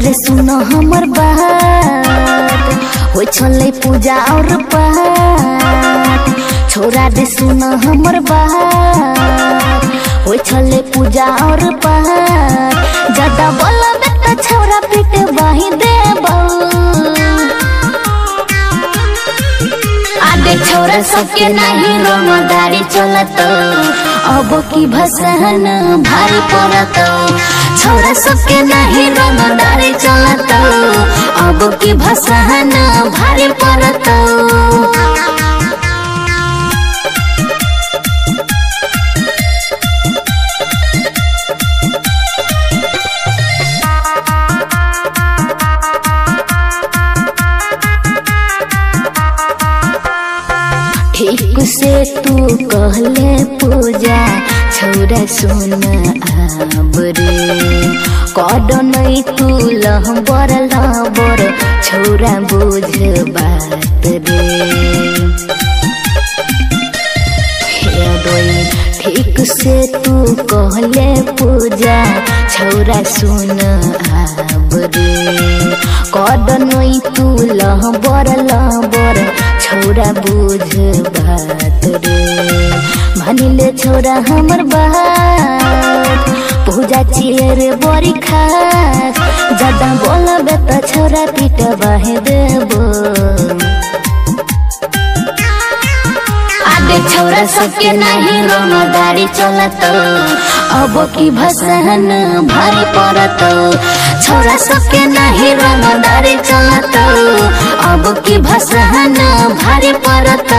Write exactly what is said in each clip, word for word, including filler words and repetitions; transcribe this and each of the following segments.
दे सुनो हमर बात हो छले पूजा और पाठ। छोरा दे सुनो हमर बात हो छले पूजा और पाठ। ज्यादा बोला बेटा छोरा पीटे बाही देबो। आदे छोरा सबके नहीं रंगदारी चलत अब की भसान भारी पड़त। छोरा सबके नहीं रंगदारी चलत अब की भसान भारी पड़त। ठीक से तू कहले पूजा छोरा सुन आब रे। कड नहीं तू लहबर लहबर छोरा बुझ बात रे। ठीक से तू कहले पूजा छोरा सुन आब रे। कड नहीं तू लहबर लहबर छोरा बुझ बात रे। मानिले छोरा हमर बात पूजा चियर बड़ी खास। ज्यादा बोलबे त छोरा पीट बाहे देबो। आदे छोरा सबके नहीं रंगदारी चलत अब की भसान भारी पड़त। छोरा सबके नहीं रंगदारी चलत अब की भसान भारी पड़त।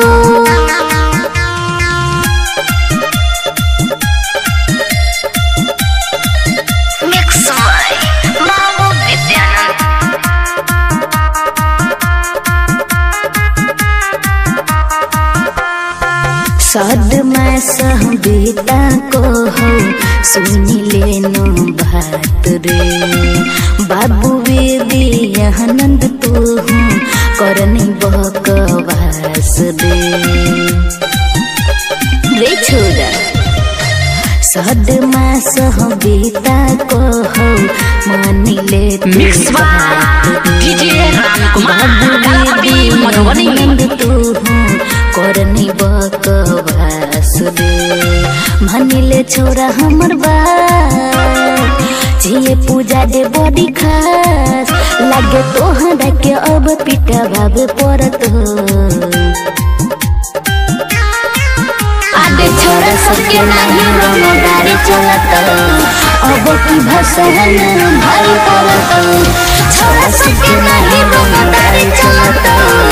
सद मैं सह बेटा को हो सुनी लेनो बात रे। बाबू वेदी आनंद तू हूँ करनी बकवास रे। रे छोरा सद मैं सह बेटा को हो मानी ले बाबू वेदी आनंद तू हूँ करनी बकवास रे। मानिले छोरा हमर बात जिए पूजा दे बड़ी खास। लागे तोहरा के अब पीटा भावे पड़त। आदे छोरा सबके नहीं रंगदारी चलत अब की भसान भारी पड़त। छोरा सबके नहीं रंगदारी चलत